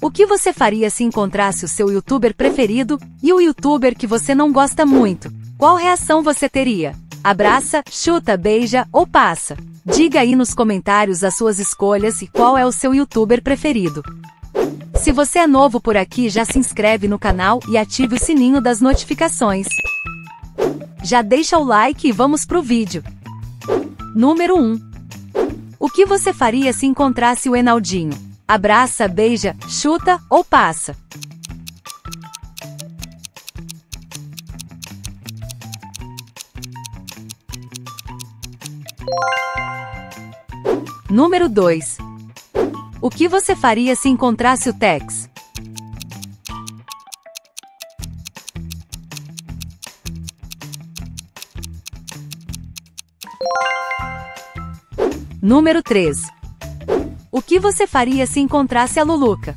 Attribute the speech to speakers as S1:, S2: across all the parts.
S1: O que você faria se encontrasse o seu youtuber preferido e o youtuber que você não gosta muito? Qual reação você teria? Abraça, chuta, beija ou passa? Diga aí nos comentários as suas escolhas e qual é o seu youtuber preferido. Se você é novo por aqui, já se inscreve no canal e ative o sininho das notificações. Já deixa o like e vamos pro vídeo. Número 1. O que você faria se encontrasse o Enaldinho? Abraça, beija, chuta ou passa? Número 2. O que você faria se encontrasse o Tex? Número 3. O que você faria se encontrasse a Luluca?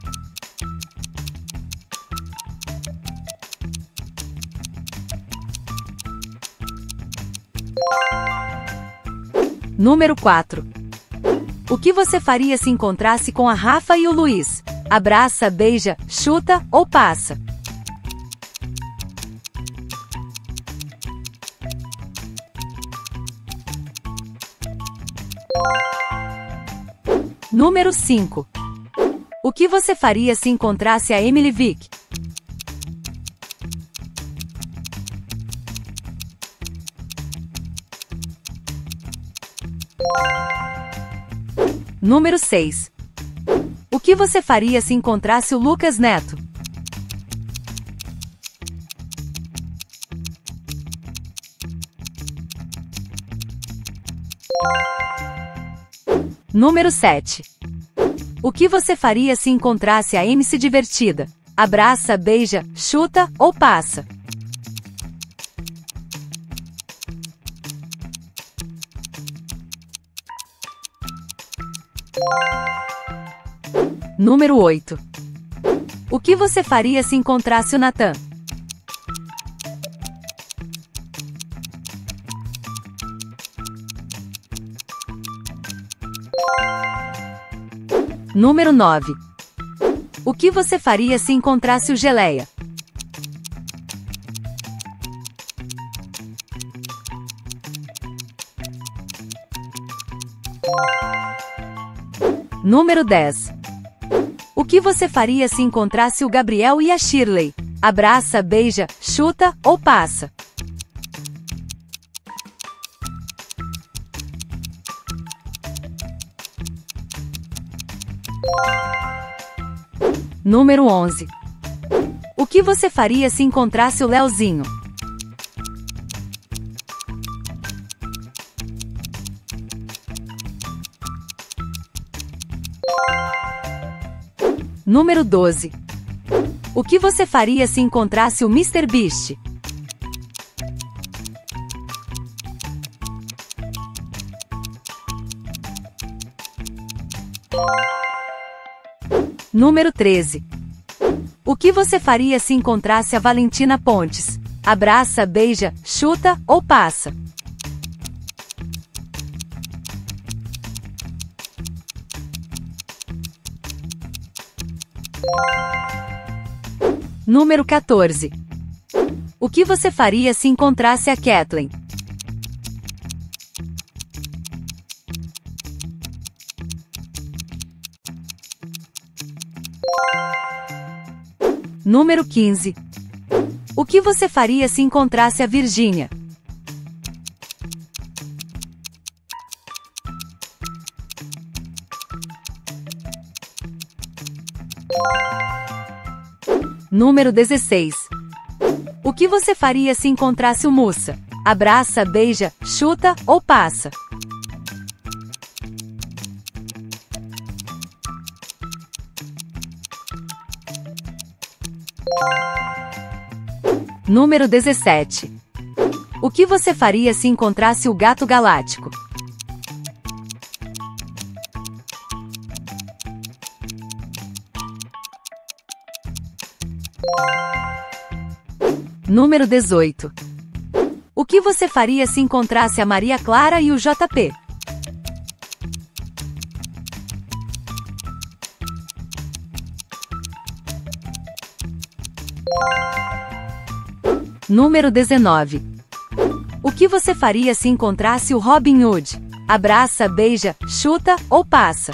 S1: Número 4. O que você faria se encontrasse com a Rafa e o Luiz? Abraça, beija, chuta ou passa? Número 5. O que você faria se encontrasse a Emily Vick? Número 6. O que você faria se encontrasse o Lucas Neto? Número 7. O que você faria se encontrasse a MC Divertida? Abraça, beija, chuta ou passa? Número 8. O que você faria se encontrasse o Natan? Número 9. O que você faria se encontrasse o Geleia? Número 10. O que você faria se encontrasse o Gabriel e a Shirley? Abraça, beija, chuta ou passa? Número 11. O que você faria se encontrasse o Leozinho? Número 12. O que você faria se encontrasse o Mr. Beast? Número 13. O que você faria se encontrasse a Valentina Pontes? Abraça, beija, chuta ou passa? Número 14. O que você faria se encontrasse a Kathleen? Número 15. O que você faria se encontrasse a Virgínia? Número 16. O que você faria se encontrasse o Mussa? Abraça, beija, chuta ou passa? Número 17. O que você faria se encontrasse o Gato Galáctico? Número 18. O que você faria se encontrasse a Maria Clara e o JP? Número 19. O que você faria se encontrasse o Robin Hood? Abraça, beija, chuta ou passa?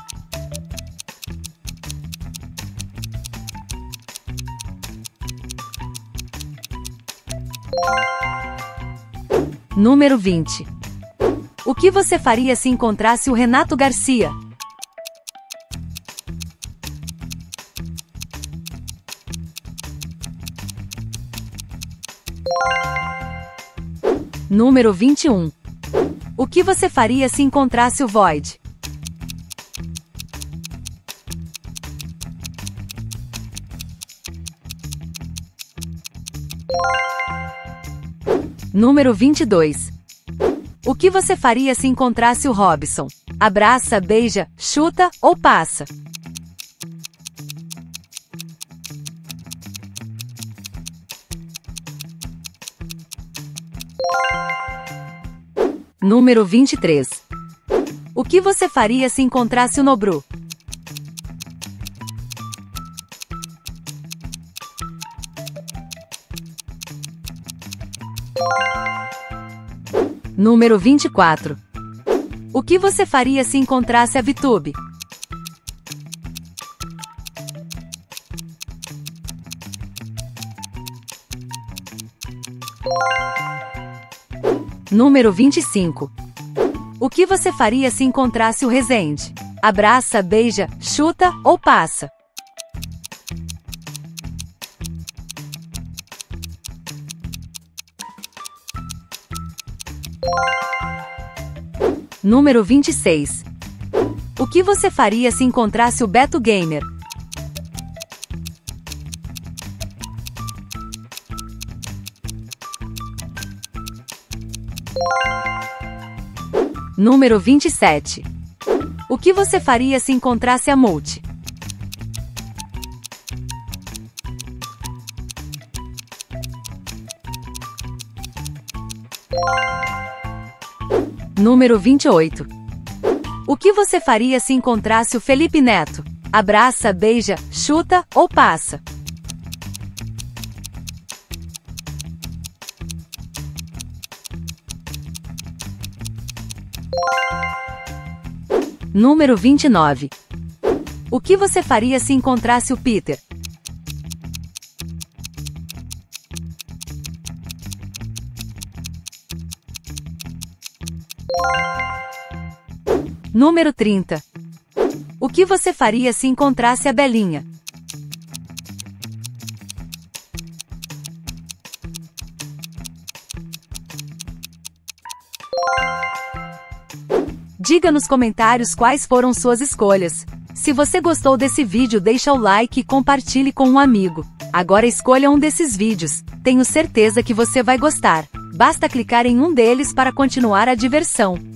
S1: Número 20. O que você faria se encontrasse o Renato Garcia? Número 21. O que você faria se encontrasse o Void? Número 22. O que você faria se encontrasse o Robson? Abraça, beija, chuta ou passa? Número 23. O que você faria se encontrasse o Nobru? Número 24. O que você faria se encontrasse a Vitube? Número 25. O que você faria se encontrasse o Rezende? Abraça, beija, chuta ou passa? Número 26. O que você faria se encontrasse o Beto Gamer? Número 27. O que você faria se encontrasse a Multi? Número 28. O que você faria se encontrasse o Felipe Neto? Abraça, beija, chuta ou passa? Número 29. O que você faria se encontrasse o Peter? Número 30. O que você faria se encontrasse a Belinha? Diga nos comentários quais foram suas escolhas. Se você gostou desse vídeo, deixa o like e compartilhe com um amigo. Agora escolha um desses vídeos. Tenho certeza que você vai gostar. Basta clicar em um deles para continuar a diversão.